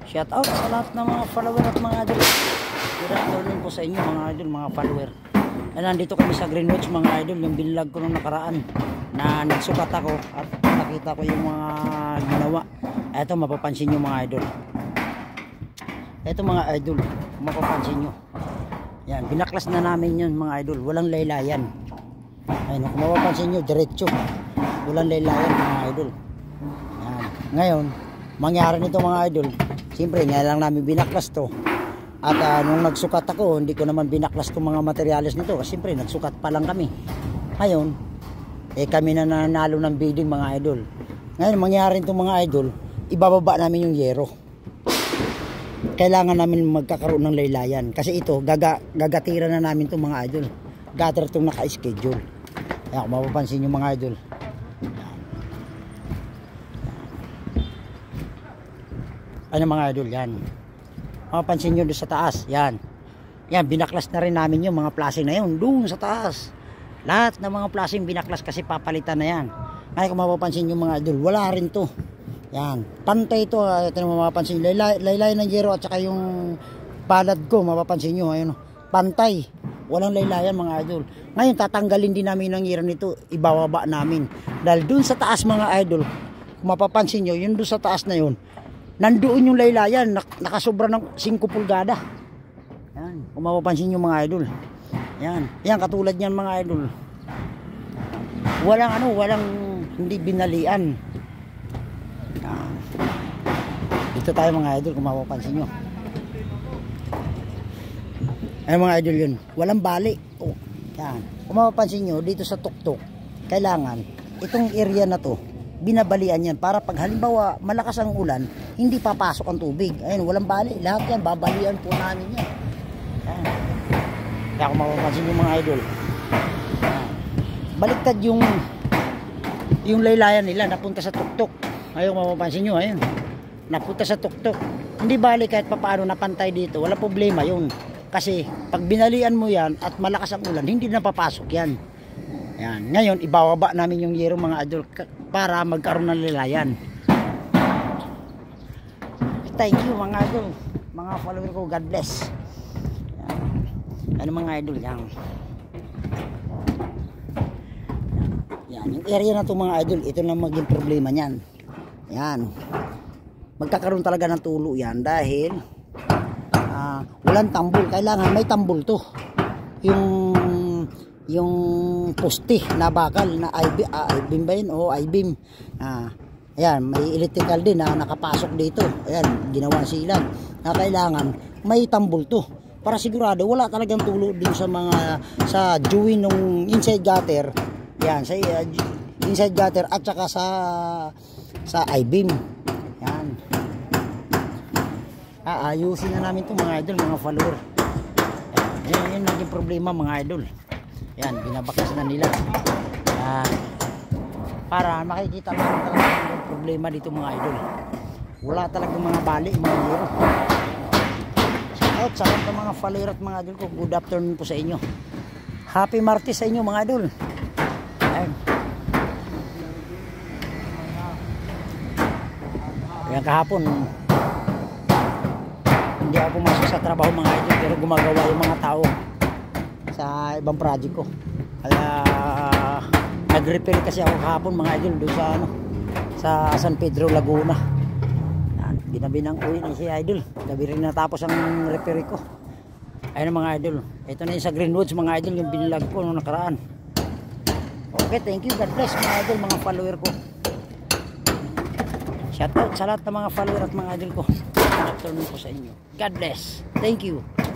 Shout out sa lahat ng mga follower at mga idol. Good afternoon po sa inyo mga idol, mga follower. Nandito kami sa Greenwoods mga idol, yung binlog ko nung nakaraan na nagsukat ako at nakita ko yung mga ginawa. Ito mapapansin nyo mga idol. Ito mga idol, mapapansin nyo. Yan, binaklas na namin yun mga idol, walang laylayan. Ayun, kung mapapansin nyo, diretso. Walang laylayan mga idol. Yan. Ngayon, mangyari nito mga idol, siyempre nga lang namin binaklas to. At nung nagsukat ako, hindi ko naman binaklas itong mga materyales nito. Kasi siyempre, nagsukat pa lang kami. Ngayon, kami na nanalo ng bidding mga idol. Ngayon, mangyari itong mga idol, ibababa namin yung yero. Kailangan namin magkakaroon ng laylayan. Kasi ito, gagatira na namin itong mga idol. Gatter itong naka-schedule. Kaya kung mapapansin yung mga idol. Ano mga idol, yan. Mapapansin nyo doon sa taas, yan. Yan, binaklas na rin namin yung mga plasing na yun, doon sa taas. Lahat ng mga plasing binaklas kasi papalitan na yan. Ngayon kung mapapansin nyo mga idol, wala rin to. Yan, pantay ito. Ito na mapapansin, laylay ng yero at saka yung palad ko, mapapansin nyo, ayun, pantay. Walang laylayan mga idol. Ngayon tatanggalin din namin ng yero nito, ibababa namin. Dahil doon sa taas mga idol, kung mapapansin nyo, yun doon sa taas na yun, nandoon yung laylayan, nakasobra ng 5 pulgada. Yan, kung mapapansin nyo mga idol. Yan, yan katulad yan mga idol. Walang hindi binalian. Yan. Dito tayo mga idol kung mapapansin nyo. Ay mga idol yun, walang bali. Oh, yan. Kung mapapansin nyo, dito sa tuktok, kailangan, itong area na to, binabalian yan para pag halimbawa malakas ang ulan, hindi papasok ang tubig. Ayun, walang bali. Lahat yan, babalian po namin yan. Ayan. Kaya kung mapapansin yung mga idol, ayan, baliktad yung laylayan nila, napunta sa tuktok. Ayun, mapapansin nyo, ayun, napunta sa tuktok. Hindi bali kahit papaano napantay dito, wala problema yun. Kasi pag binalian mo yan at malakas ang ulan, hindi na papasok yan. Ayan. Ngayon, ibababa namin yung yero mga idol para magkaroon ng laylayan. Thank you mga idol, mga follower ko, God bless. Ano mga idol, yan. Yan, yung area na to mga idol, ito lang maging problema niyan. Yan. Magkakaroon talaga ng tulo yan dahil walang tambol. Kailangan may tambol to. Yung poste na bakal na I-beam ba yun? O I-beam. Ayan, may electrical din na nakapasok dito. Ayan, ginawa silang na kailangan may tambol to para sigurado wala talagang tulo din sa join ng inside gutter. Yan, sa inside gutter at saka sa I-beam. Yan. Ayusin na namin to mga idol, mga follower. Yan naging problema mga idol. Yan, binabakas na nila. Yan. Para makikita lang talaga yung problema dito mga idol. Wala talagang mga bali, mga yero. Shout out sa lahat ng mga follower at mga idol ko. Good afternoon po sa inyo. Happy Martes sa inyo mga idol. Ayan. Ayan, kahapon hindi ako pumasok sa trabaho mga idol, pero gumagawa yung mga tao sa ibang project ko. Kaya nag-repair kasi ako kahapon mga idol doon sa San Pedro, Laguna. Ginabi ng uwi na si idol. Gabi rin natapos ang repair ko. Ayun mga idol. Ito na yung sa Greenwoods mga idol, yung binlag ko nung nakaraan. Okay, thank you. God bless mga idol, mga follower ko. Shout out sa lahat ng mga follower at mga idol ko. Good afternoon po sa inyo. God bless. Thank you.